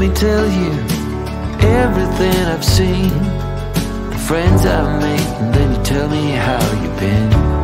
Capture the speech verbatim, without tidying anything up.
me tell you everything I've seen, the friends I've made, and then you tell me how you've been.